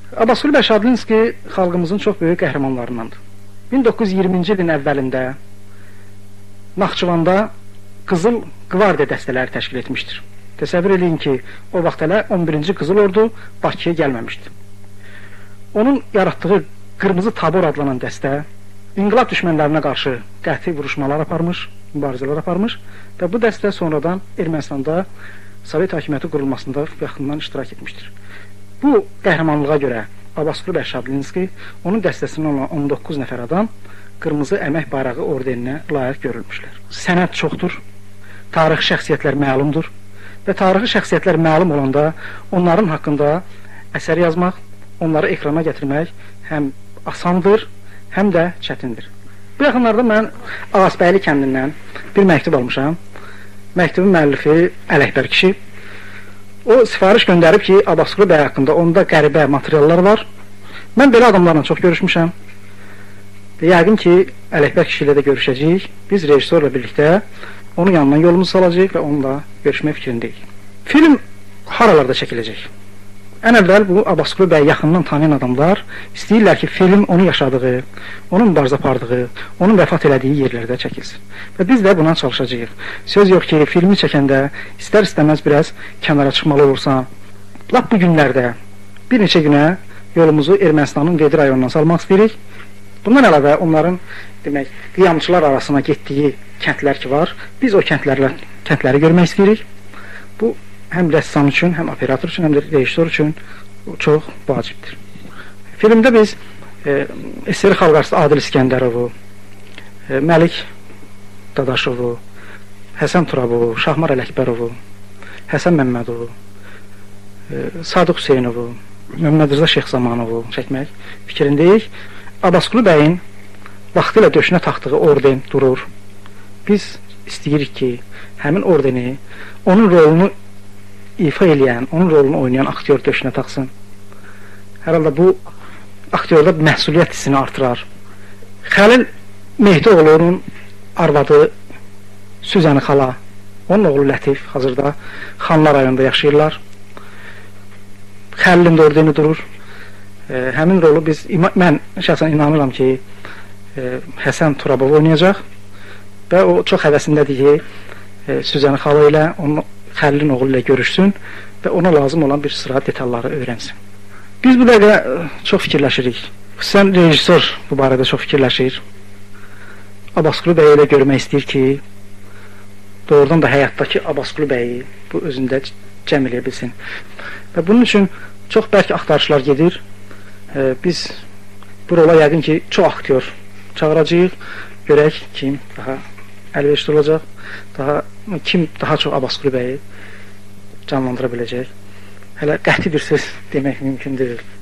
Abbasqulu bəy Şadlinski xalqımızın çox böyük qəhrəmanlarındandır. 1920-ci ilin əvvəlində Naxçıvanda Qızıl Qvardiya dəstələri təşkil etmişdir. Təsəvvür edin ki, o vaxt hələ 11-ci Qızıl Ordu Bakıya gəlməmişdi. Onun yaratdığı Qırmızı Tabor adlanan dəstə İnqilab düşmənlərinə qarşı qəti vuruşmalar aparmış, mübarizələr aparmış və bu dəstə sonradan Ermənistanda Sovet hakimiyyəti qurulmasında yaxından iştirak etmişdir. Bu qəhrəmanlığa görə Abbasqulu bəy Şadlinski onun dəstəsindən olan 19 nəfər adam Qırmızı Əmək Bayrağı ordeninə layiq görülmüşlər. Sənəd çoxdur, tarixi şəxsiyyətlər məlumdur və tarixi şəxsiyyətlər məlum olanda onların haqqında əsər yazmaq, onları ekrana gətirmək həm asandır, həm də çətindir. Bu yaxınlarda mən Ağasbəyli kəndindən bir məktub almışam. Məktubun müəllifi Ələkbər kişi. O sifariş göndərib ki, Abbasqulu bəy haqqında onda qəribə materiallar var. Mən belə adamlarla çox görüşmüşəm. Yəqin ki, Ələkbər kişi ilə də görüşəcəyik. Biz rejissorla birlikdə onun yanından yolumuzu salacağıq və onunla görüşmək fikrindəyik. Film haralarda çəkiləcək? Ən əvvəl bu Abbasqulu bəy yaxından tanıyan adamlar istəyirlər ki, film onu yaşadığı, onun mübarizə apardığı, onun vəfat elədiyi yerlərdə çəkilsin. Və biz də buna çalışacağıq. Söz yox ki, filmi çəkəndə istər-istəməz biraz kənara çıxmalı olursan. Lap bu günlərdə bir neçə günə yolumuzu Ermənistanın Gedi rayonundan salmaq istəyirik. Bundan əlavə onların demək, qiyamçılar arasına getdiyi kəndlər ki var, biz o kəndləri görmək istəyirik. Bu həm rəssam üçün, həm operator üçün, həm də rejissor üçün çox vacibdir. Filmdə biz SSR xalq artisti Adil İskəndərovu, Məlik Dadaşovu, Həsən Turabovu, Şahmar Ələkbərovu, Həsən Məmmədovu, Sadıq Hüseynovu, Məmməd Rıza Şeyxzamanovu çəkmək fikrindəyik. Abbasqulu bəyin vaxtı ilə döşünə taxdığı orden durur. Biz istəyirik ki, həmin ordeni, onun rolunu ifa eləyən, onun rolunu oynayan aktyor döşünə taxsın. Hər halda bu aktyorda məsuliyyət hissini artırar. Xəlil Mehdioğlu'nun arvadı Süzəni xala, onun oğlu Lətif hazırda Xanlar rayonunda yaşayırlar. Xəlilin də ordeni durur. Həmin rolu mən şəxsən inanıram ki, Həsən Turabov oynayacaq və o çox həvəsindədir ki, Süzəni xala ilə Xəlilin oğlu ilə görüşsün və ona lazım olan bir sıra detalları öyrənsin. Biz bu dəqiqə çox fikirləşirik. Xüsusən rejissor bu barədə çox fikirləşir. Abbasqulu bəyi elə görmək istəyir ki, doğrudan da həyatdakı Abbasqulu bəyi bu özündə cəm eləyə bilsin. Və bunun üçün çox bərk axtarışlar gedir. Biz bu rola yəqin ki, çox aktyor çağıracağıq. Görək kim daha əlverişli olacaq, kim daha çox Abbasqulu bəyi canlandıra biləcək. Hələ qəti bir söz demək mümkün deyil.